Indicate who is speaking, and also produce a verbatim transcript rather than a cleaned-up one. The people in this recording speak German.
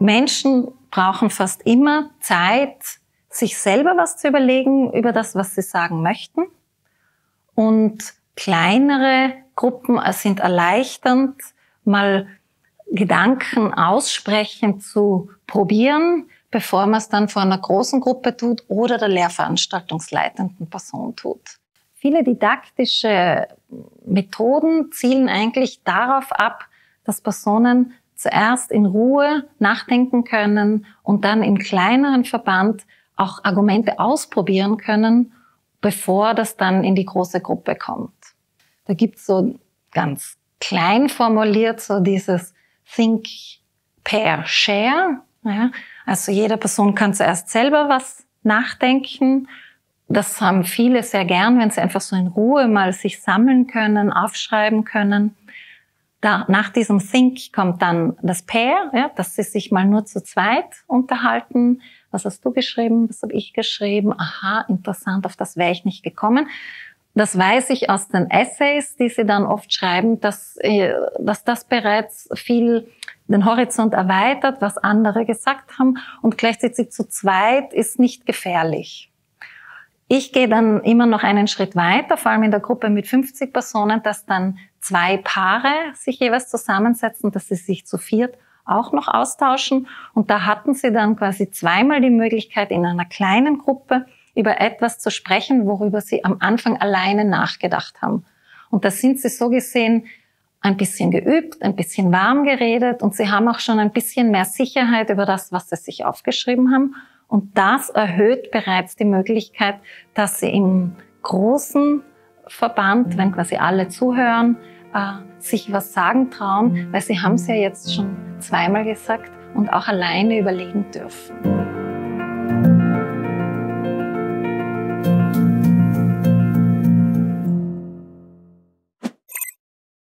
Speaker 1: Menschen brauchen fast immer Zeit, sich selber was zu überlegen über das, was sie sagen möchten. Und kleinere Gruppen sind erleichternd, mal Gedanken aussprechen zu probieren, bevor man es dann vor einer großen Gruppe tut oder der lehrveranstaltungsleitenden Person tut. Viele didaktische Methoden zielen eigentlich darauf ab, dass Personen zuerst in Ruhe nachdenken können und dann im kleineren Verband auch Argumente ausprobieren können, bevor das dann in die große Gruppe kommt. Da gibt's so ganz klein formuliert so dieses Think, Pair, Share. Ja, also jede Person kann zuerst selber was nachdenken. Das haben viele sehr gern, wenn sie einfach so in Ruhe mal sich sammeln können, aufschreiben können. Da, nach diesem Think kommt dann das Pair, ja, dass sie sich mal nur zu zweit unterhalten. Was hast du geschrieben? Was habe ich geschrieben? Aha, interessant, auf das wäre ich nicht gekommen. Das weiß ich aus den Essays, die sie dann oft schreiben, dass, dass das bereits viel den Horizont erweitert, was andere gesagt haben. Und gleichzeitig zu zweit ist nicht gefährlich. Ich gehe dann immer noch einen Schritt weiter, vor allem in der Gruppe mit fünfzig Personen, dass dann zwei Paare sich jeweils zusammensetzen, dass sie sich zu viert auch noch austauschen. Und da hatten sie dann quasi zweimal die Möglichkeit, in einer kleinen Gruppe über etwas zu sprechen, worüber sie am Anfang alleine nachgedacht haben. Und da sind sie so gesehen ein bisschen geübt, ein bisschen warm geredet und sie haben auch schon ein bisschen mehr Sicherheit über das, was sie sich aufgeschrieben haben. Und das erhöht bereits die Möglichkeit, dass sie im großen Verband, wenn quasi alle zuhören, äh, sich was sagen trauen, weil sie haben es ja jetzt schon zweimal gesagt und auch alleine überlegen dürfen.